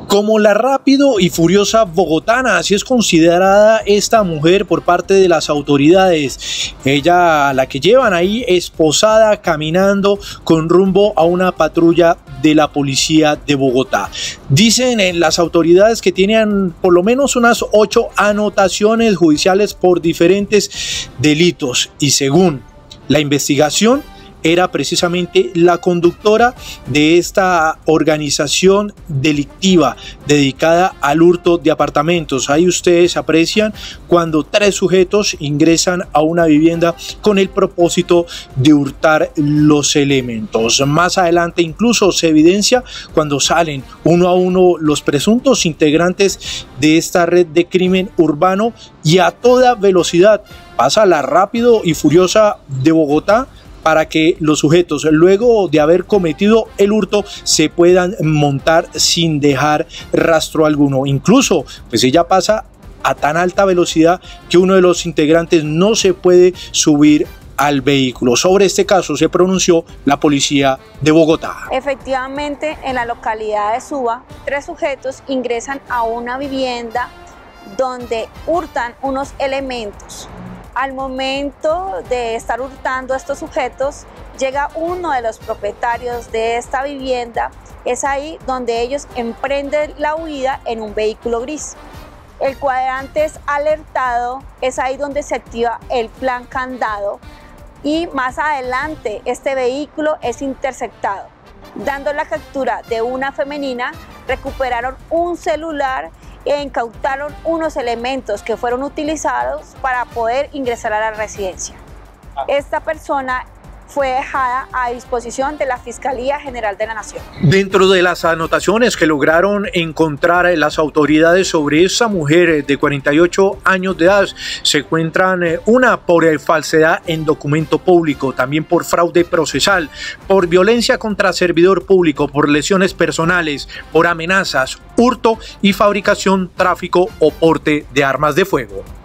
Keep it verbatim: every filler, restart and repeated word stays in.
Como la rápido y furiosa bogotana, así es considerada esta mujer por parte de las autoridades. Ella, la que llevan ahí esposada, caminando con rumbo a una patrulla de la policía de Bogotá. Dicen en las autoridades que tenían por lo menos unas ocho anotaciones judiciales por diferentes delitos y según la investigación, era precisamente la conductora de esta organización delictiva dedicada al hurto de apartamentos. Ahí ustedes aprecian cuando tres sujetos ingresan a una vivienda con el propósito de hurtar los elementos. Más adelante incluso se evidencia cuando salen uno a uno los presuntos integrantes de esta red de crimen urbano y a toda velocidad pasa la rápido y furiosa de Bogotá para que los sujetos, luego de haber cometido el hurto, se puedan montar sin dejar rastro alguno. Incluso, pues ella pasa a tan alta velocidad que uno de los integrantes no se puede subir al vehículo. Sobre este caso se pronunció la policía de Bogotá. Efectivamente, en la localidad de Suba, tres sujetos ingresan a una vivienda donde hurtan unos elementos. Al momento de estar hurtando a estos sujetos, llega uno de los propietarios de esta vivienda. Es ahí donde ellos emprenden la huida en un vehículo gris. El cuadrante es alertado, es ahí donde se activa el plan candado y más adelante este vehículo es interceptado. Dando la captura de una femenina, recuperaron un celular e incautaron unos elementos que fueron utilizados para poder ingresar a la residencia. Esta persona fue dejada a disposición de la Fiscalía General de la Nación. Dentro de las anotaciones que lograron encontrar las autoridades sobre esa mujer de cuarenta y ocho años de edad, se encuentran una por falsedad en documento público, también por fraude procesal, por violencia contra servidor público, por lesiones personales, por amenazas, hurto y fabricación, tráfico o porte de armas de fuego.